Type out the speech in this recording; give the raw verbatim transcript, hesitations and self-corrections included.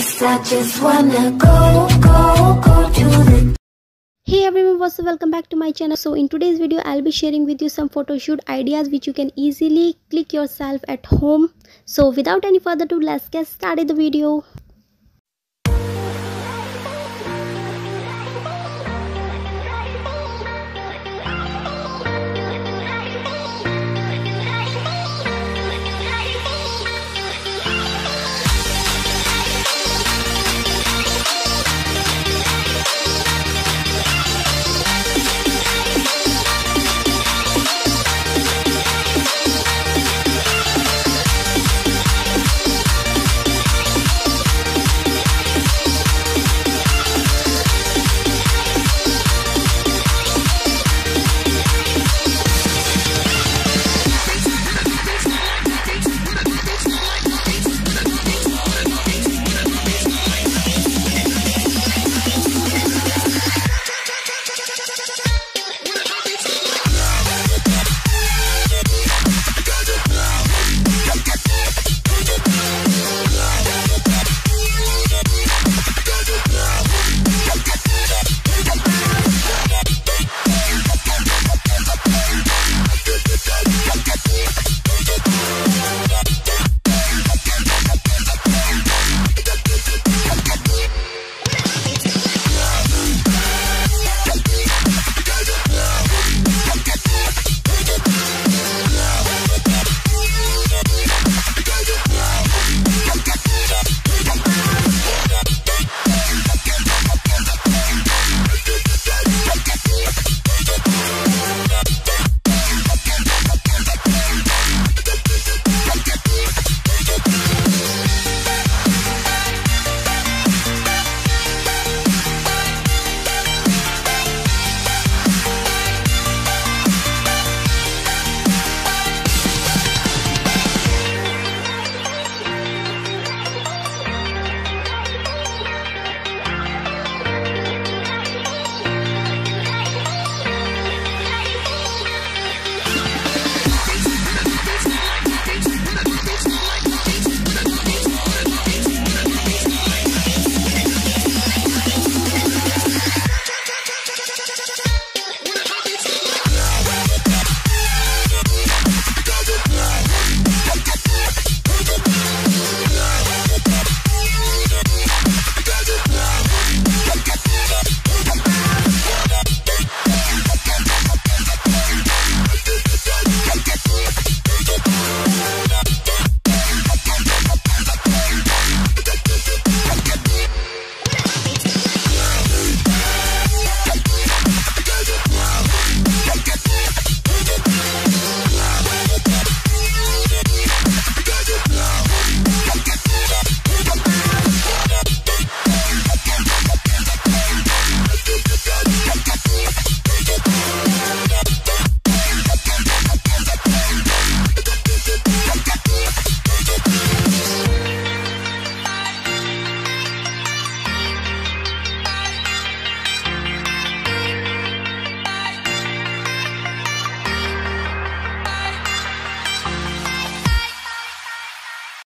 Cause I just wanna go, go, go to the... Hey everyone, what's up? Welcome back to my channel. So in today's video I'll be sharing with you some photo shoot ideas which you can easily click yourself at home. So without any further ado, let's get started the video.